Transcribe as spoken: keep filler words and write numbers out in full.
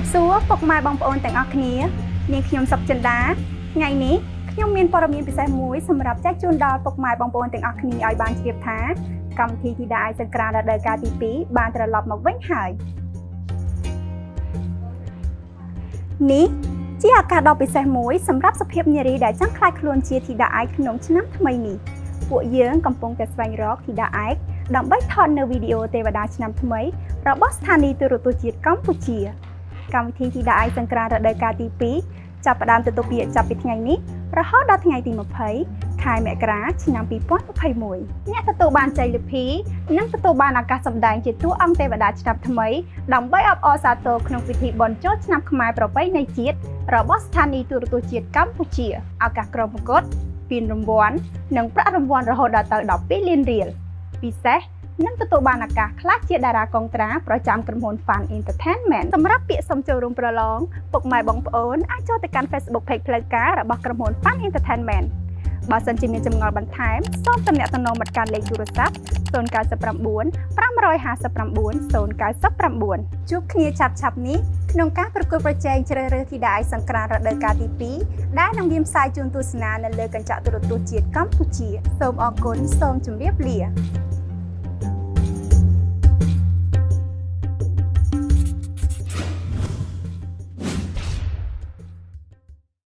សួរពុកម៉ែបងប្អូនទាំងអស់គ្នានាងខ្ញុំសុកចិន្តាថ្ងៃនេះខ្ញុំមានព័ត៌មានពិសេសមួយសម្រាប់ចែកជូនដល់ពុកម៉ែបងប្អូនទាំងអស់គ្នាឲ្យបានជ្រាបថាកម្មវិធីធីតាអាយសង្ក្រាន្តរដូវកាលទីពីរបានត្រឡប់មកវិញហើយនេះជាឱកាសដ៏ពិសេសមួយសម្រាប់សុភាពនារីដែលចង់ក្លាយខ្លួនជាធីតាឯកក្នុងឆ្នាំថ្មីនេះពួកយើងកំពុងតែស្វែងរកធីតាឯកដើម្បីថតនៅវីដេអូទេវតាឆ្នាំថ្មីរបស់ស្ថានីយទូរទស្សន៍ជាតិកម្ពុជាកម្មវិធីធីតាឯកសង្ក្រាន្តរដូវកាលទីពីរចាប់ផ្ដើមទទួលពាក្យចាប់ពីថ្ងៃនេះរហូតដល់ថ្ងៃទីម្ភៃខែមករាឆ្នាំពីរពាន់ម្ភៃមួយអ្នកទទួលបានជ័យលាភីនិងទទួលបានឱកាសសម្ដែងជាតួអង្គទេវតាឆ្នាំថ្មីដើម្បីអបអរសាទរក្នុងពិធីបុណ្យចូលឆ្នាំខ្មែរប្រពៃណីជាតិរបស់ស្ថានីយទូរទស្សន៍ជាតិកម្ពុជាឱកាសក្រុមប្រកួតពានរង្វាន់និងប្រាក់រង្វាន់រហូតដល់ទៅដប់ពីរលានរៀលពិសេសនឹងទទួលបានឱកាសខ្លះជាតារាកុងត្រាប្រចាំក្រុមហ៊ុន Fun Entertainment សម្រាប់ពាក្យសុំចូលរួមប្រឡងពុកម៉ែបងប្អូនអាចចូលទៅកាន់ Facebook Page ផ្លូវការរបស់ក្រុមហ៊ុន Fun Entertainment បើសិនជាមានចម្ងល់បន្ថែមសូមទំនាក់ទំនងមកកាន់លេខទូរស័ព្ទ ศูนย์ เก้า เก้า เก้า ห้า ห้า เก้า เก้า ศูนย์ เก้า เก้า ជួបគ្នាឆាប់ឆាប់នេះក្នុងការប្រកួតប្រជែងជ្រើសរើសធីតាឯកសង្ក្រាន្តរដូវកាលទីពីរដែលនឹងមានផ្សាយជូនទស្សនានៅលើកញ្ចក់ទូរទស្សន៍ជាតិកម្ពុជាសូមអរគុណសូមជម្រាបលា